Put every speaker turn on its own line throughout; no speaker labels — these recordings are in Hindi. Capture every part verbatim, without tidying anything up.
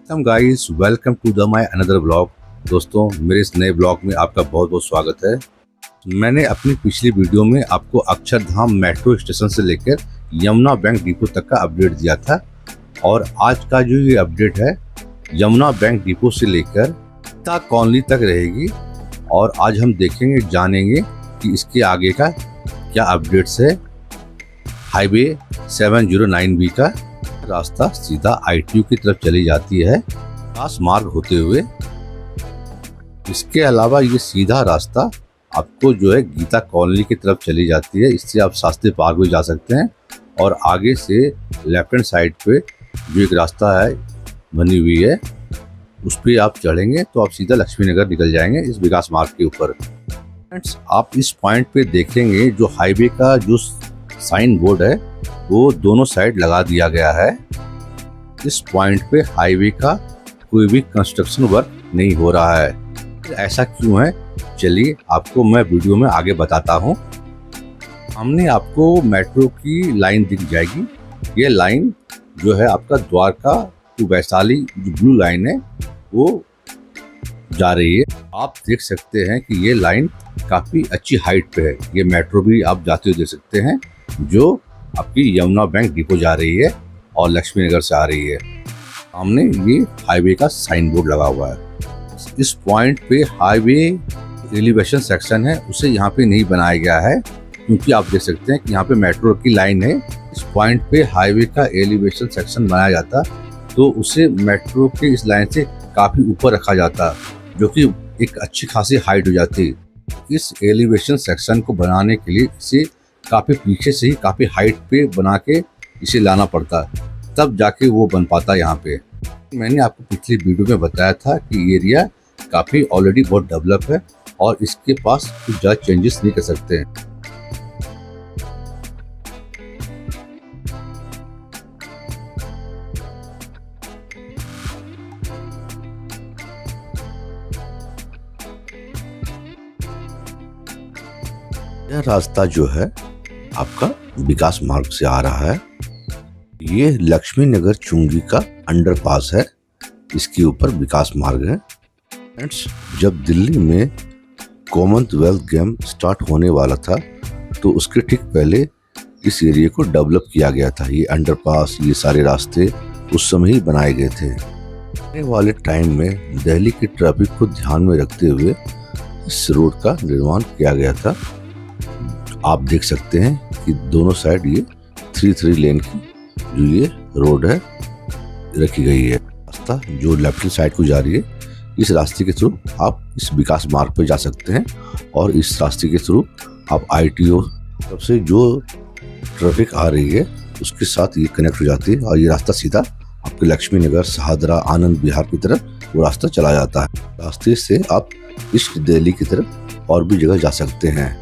Welcome guys, welcome to the my another blog. दोस्तों, मेरे इस नए ब्लॉग में आपका बहुत बहुत स्वागत है। मैंने अपनी पिछली वीडियो में आपको अक्षरधाम मेट्रो स्टेशन से लेकर यमुना बैंक डिपो तक का अपडेट दिया था और आज का जो ये अपडेट है यमुना बैंक डिपो से लेकर गीता कॉलोनी तक रहेगी और आज हम देखेंगे जानेंगे कि इसके आगे का क्या अपडेट्स है। Highway seven zero nine B का रास्ता सीधा आई टी यू की तरफ चली जाती है विकास मार्ग होते हुए। इसके अलावा ये सीधा रास्ता आपको जो है गीता कॉलोनी की तरफ चली जाती है। इससे आप शास्त्री पार्क भी जा सकते हैं और आगे से लेफ्ट हैंड साइड पे जो एक रास्ता है बनी हुई है उस पर आप चढ़ेंगे तो आप सीधा लक्ष्मी नगर निकल जाएंगे इस विकास मार्ग के ऊपर। फ्रेंड्स, आप इस पॉइंट पे देखेंगे जो हाईवे का जो साइन बोर्ड है वो दोनों साइड लगा दिया गया है। इस पॉइंट पे हाईवे का कोई भी कंस्ट्रक्शन वर्क नहीं हो रहा है। ऐसा क्यों है, चलिए आपको मैं वीडियो में आगे बताता हूँ। हमने आपको मेट्रो की लाइन दिख जाएगी। ये लाइन जो है आपका द्वारका टू वैशाली जो ब्लू लाइन है वो जा रही है। आप देख सकते हैं कि ये लाइन काफी अच्छी हाइट पे है। ये मेट्रो भी आप जाते हुए देख सकते हैं जो आपकी यमुना बैंक डिपो जा रही है और लक्ष्मी नगर से आ रही है। सामने ये हाईवे का साइन बोर्ड लगा हुआ है। इस पॉइंट पे हाईवे एलिवेशन सेक्शन है उसे यहाँ पे नहीं बनाया गया है क्योंकि आप देख सकते हैं कि यहाँ पे मेट्रो की लाइन है। इस पॉइंट पे हाईवे का एलिवेशन सेक्शन बनाया जाता तो उसे मेट्रो के इस लाइन से काफी ऊपर रखा जाता जो कि एक अच्छी खासी हाइट हो जाती। इस एलिवेशन सेक्शन को बनाने के लिए इसे काफी पीछे से ही काफी हाइट पे बना के इसे लाना पड़ता तब जाके वो बन पाता। यहाँ पे मैंने आपको पिछली वीडियो में बताया था कि एरिया काफी ऑलरेडी बहुत डेवलप है और इसके पास कुछ ज्यादा चेंजेस नहीं कर सकते हैं। यह रास्ता जो है आपका विकास मार्ग से आ रहा है। ये लक्ष्मी नगर चुंगी का अंडरपास है, इसके ऊपर विकास मार्ग है। फ्रेंड्स, जब दिल्ली में कॉमनवेल्थ गेम स्टार्ट होने वाला था तो उसके ठीक पहले इस एरिया को डेवलप किया गया था। ये अंडरपास, ये सारे रास्ते उस समय ही बनाए गए थे। आने वाले टाइम में दिल्ली की ट्रैफिक को ध्यान में रखते हुए इस रोड का निर्माण किया गया था। आप देख सकते हैं कि दोनों साइड ये थ्री थ्री लेन की जो ये रोड है रखी गई है। रास्ता जो लेफ्ट साइड को जा रही है इस रास्ते के थ्रू आप इस विकास मार्ग पर जा सकते हैं और इस रास्ते के थ्रू आप आई टी ओ तरफ से जो ट्रैफिक आ रही है उसके साथ ये कनेक्ट हो जाती है और ये रास्ता सीधा आपके लक्ष्मी नगर, शहादरा, आनंद विहार की तरफ वो रास्ता चला जाता है। रास्ते से आप ईस्ट दिल्ली की तरफ और भी जगह जा सकते हैं।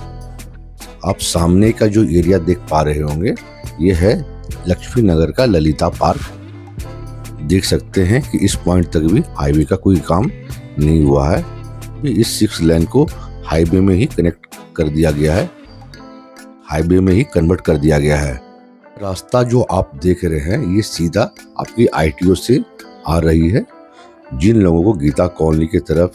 आप सामने का जो एरिया देख पा रहे होंगे ये है लक्ष्मी नगर का ललिता पार्क। देख सकते हैं कि इस पॉइंट तक भी हाईवे का कोई काम नहीं हुआ है। इस सिक्स लेन को हाईवे में ही कनेक्ट कर दिया गया है, हाईवे में ही कन्वर्ट कर दिया गया है। रास्ता जो आप देख रहे हैं ये सीधा आपकी आई टी ओ से आ रही है। जिन लोगों को गीता कॉलोनी की तरफ,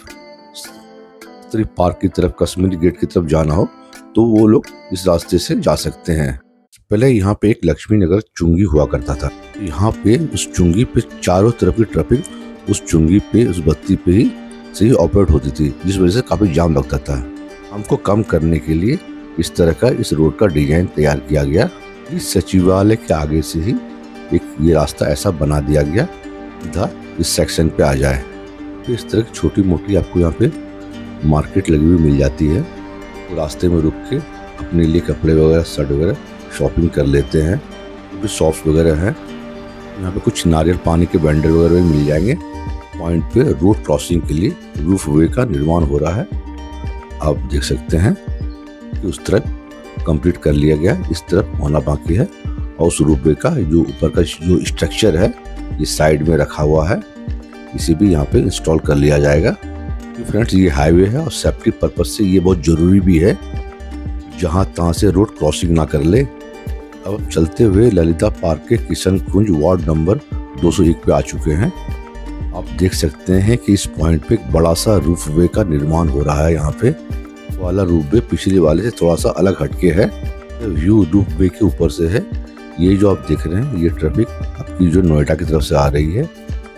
पार्क की तरफ, कश्मीरी गेट की तरफ जाना हो तो वो लोग इस रास्ते से जा सकते हैं। पहले यहाँ पे एक लक्ष्मी नगर चुंगी हुआ करता था। यहाँ पे उस चुंगी पे चारों तरफ की ट्रैफिक उस चुंगी पे, उस बत्ती पे ही से ही ऑपरेट होती थी, जिस वजह से काफी जाम लगता था। हमको कम करने के लिए इस तरह का इस रोड का डिजाइन तैयार किया गया। इस सचिवालय के आगे से ही एक ये रास्ता ऐसा बना दिया गया सीधा इस सेक्शन पे आ जाए। तो इस तरह की छोटी मोटी आपको यहाँ पे मार्केट लगी हुई मिल जाती है। तो रास्ते में रुक के अपने लिए कपड़े वगैरह, शर्ट वगैरह शॉपिंग कर लेते हैं। भी शॉप्स वगैरह हैं यहाँ पे। कुछ नारियल पानी के वेंडर वगैरह भी मिल जाएंगे। पॉइंट पे रोड क्रॉसिंग के लिए रूफ वे का निर्माण हो रहा है। आप देख सकते हैं कि उस तरफ कंप्लीट कर लिया गया, इस तरफ होना बाकी है। और उस रूफ वे का जो ऊपर का जो स्ट्रक्चर है ये साइड में रखा हुआ है, इसे भी यहाँ पे इंस्टॉल कर लिया जाएगा। फ्रेंड्स, ये हाईवे है और सेफ्टी पर्पज से ये बहुत जरूरी भी है, जहाँ तहाँ से रोड क्रॉसिंग ना कर ले। अब चलते हुए ललिता पार्क के किशन कुंज वार्ड नंबर दो सौ एक पे आ चुके हैं। आप देख सकते हैं कि इस पॉइंट पे एक बड़ा सा रूफ वे का निर्माण हो रहा है। यहाँ पे वाला रूफ वे पिछले वाले से थोड़ा सा अलग हटके है। व्यू रूफ वे के ऊपर से है। ये जो आप देख रहे हैं ये ट्रैफिक आपकी जो नोएडा की तरफ से आ रही है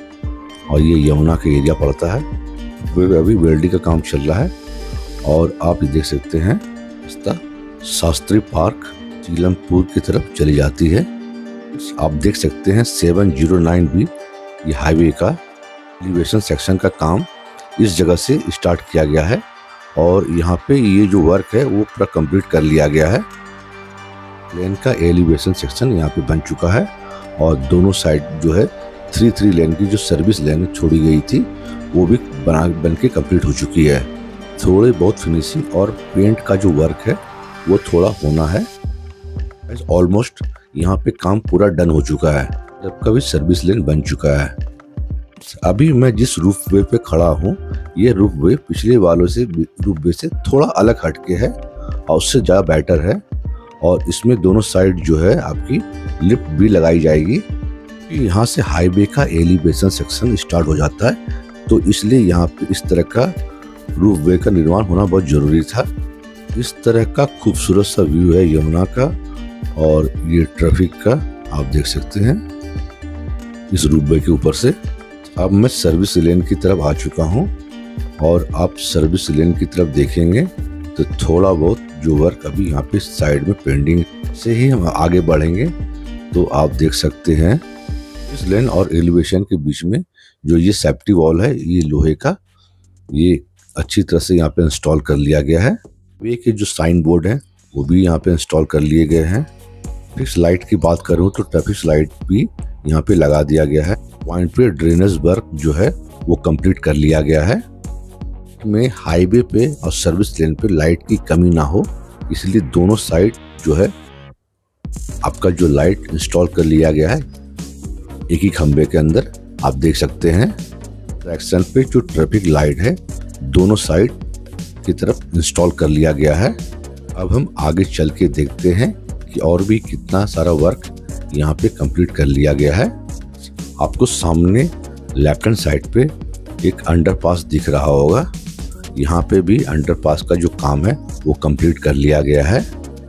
और ये यमुना का एरिया पड़ता है। अभी वेल्डिंग का काम चल रहा है और आप ये देख सकते हैं रास्ता शास्त्री पार्क सीलमपुर की तरफ चली जाती है। आप देख सकते हैं सेवन जीरो नाइन बी ये हाईवे का एलिवेशन सेक्शन का काम इस जगह से स्टार्ट किया गया है और यहाँ पे ये जो वर्क है वो पूरा कंप्लीट कर लिया गया है। लेन का एलिवेशन सेक्शन यहाँ पे बन चुका है और दोनों साइड जो है थ्री थ्री लेन की जो सर्विस लेन छोड़ी गई थी वो भी बना बन के कम्प्लीट हो चुकी है। थोड़े बहुत फिनिशिंग और पेंट का जो वर्क है वो थोड़ा होना है। ऑलमोस्ट यहाँ पे काम पूरा डन हो चुका है। सबका भी सर्विस लेन बन चुका है। अभी मैं जिस रूफ वे पे खड़ा हूँ ये रूफ वे पिछले वालों से रूफ वे से थोड़ा अलग हटके है और उससे ज़्यादा बेटर है और इसमें दोनों साइड जो है आपकी लिफ्ट भी लगाई जाएगी। यहाँ से हाईवे का एलिवेशन सेक्शन स्टार्ट हो जाता है तो इसलिए यहाँ पे इस तरह का रूफ वे का निर्माण होना बहुत ज़रूरी था। इस तरह का खूबसूरत सा व्यू है यमुना का और ये ट्रैफिक का आप देख सकते हैं इस रूफ वे के ऊपर से। अब मैं सर्विस लेन की तरफ आ चुका हूं और आप सर्विस लेन की तरफ देखेंगे तो थोड़ा बहुत जो वर्क अभी यहाँ पे साइड में पेंडिंग से ही हम आगे बढ़ेंगे तो आप देख सकते हैं इस लेन और एलिवेशन के बीच में जो ये सेफ्टी वॉल है ये लोहे का ये अच्छी तरह से यहाँ पे इंस्टॉल कर लिया गया है। वे के जो साइन बोर्ड है वो भी यहाँ पे इंस्टॉल कर लिए गए हैं। ट्रैफिक लाइट की बात करूँ तो ट्रैफिक लाइट भी यहाँ पे लगा दिया गया है। पॉइंट पे ड्रेनेज वर्क जो है वो कंप्लीट कर लिया गया है। में हाईवे पे और सर्विस लेन पे लाइट की कमी ना हो इसलिए दोनों साइड जो है आपका जो लाइट इंस्टॉल कर लिया गया है एक ही खंबे के अंदर। आप देख सकते हैं ट्रैक्शन पे जो ट्रैफिक लाइट है दोनों साइड की तरफ इंस्टॉल कर लिया गया है। अब हम आगे चल के देखते हैं कि और भी कितना सारा वर्क यहाँ पे कंप्लीट कर लिया गया है। आपको सामने लेफ्ट हैंड साइड पे एक अंडरपास दिख रहा होगा। यहाँ पे भी अंडरपास का जो काम है वो कंप्लीट कर लिया गया है।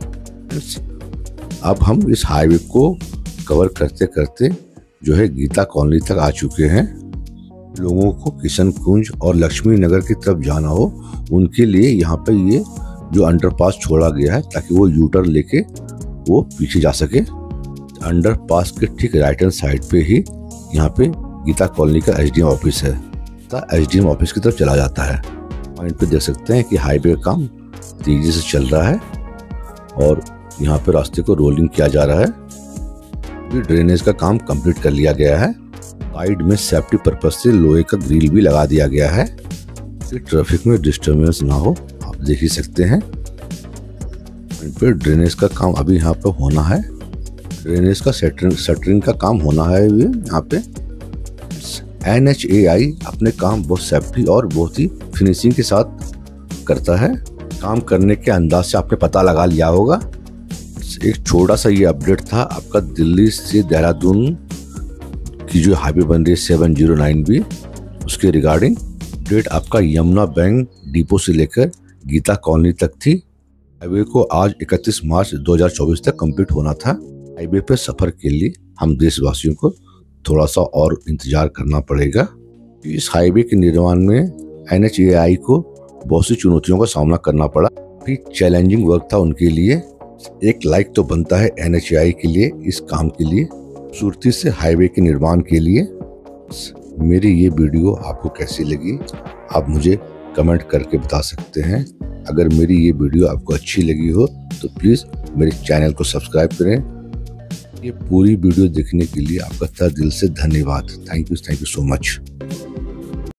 अब हम इस हाईवे को कवर करते करते जो है गीता कॉलोनी तक आ चुके हैं। लोगों को किशन कुंज और लक्ष्मी नगर की तरफ जाना हो उनके लिए यहाँ पे ये जो अंडरपास छोड़ा गया है ताकि वो यूटर्न लेके वो पीछे जा सके। अंडरपास के ठीक राइट हैंड साइड पे ही यहाँ पे गीता कॉलोनी का एसडीएम ऑफिस है। एसडीएम ऑफिस की तरफ चला जाता है। पॉइंट पे देख सकते हैं कि हाईवे का काम तेजी से चल रहा है और यहाँ पे रास्ते को रोलिंग किया जा रहा है। ड्रेनेज का काम कंप्लीट कर लिया गया है। साइड में सेफ्टी पर्पज से लोहे का ग्रिल भी लगा दिया गया है कि ट्रैफिक में डिस्टर्बेंस ना हो। आप देख ही सकते हैं पे ड्रेनेज का काम अभी यहाँ पे होना है। ड्रेनेज का सेटरिंग सेटरिंग का काम होना है ये यहाँ पे। एन एच ए आई अपने काम बहुत सेफ्टी और बहुत ही फिनिशिंग के साथ करता है। काम करने के अंदाज से आपने पता लगा लिया होगा। एक छोटा सा ये अपडेट था आपका दिल्ली से देहरादून की जो हाईवे बन रही है सेवन जीरो नाइन बी उसके रिगार्डिंग। डेट आपका यमुना बैंक डिपो से लेकर गीता कॉलोनी तक थी। हाईवे को आज इकतीस मार्च दो हज़ार चौबीस तक कंप्लीट होना था। हाईवे पर सफर के लिए हम देशवासियों को थोड़ा सा और इंतजार करना पड़ेगा। इस हाईवे के निर्माण में एन एच ए आई को बहुत सी चुनौतियों का सामना करना पड़ा। काफी चैलेंजिंग वर्क था उनके लिए। एक लाइक तो बनता है एन एच ए आई के लिए, इस काम के लिए, खूबसूरती से हाईवे के निर्माण के लिए। मेरी ये वीडियो आपको कैसी लगी आप मुझे कमेंट करके बता सकते हैं। अगर मेरी ये वीडियो आपको अच्छी लगी हो तो प्लीज़ मेरे चैनल को सब्सक्राइब करें। ये पूरी वीडियो देखने के लिए आपका तहे दिल से धन्यवाद। Thank you thank you so much.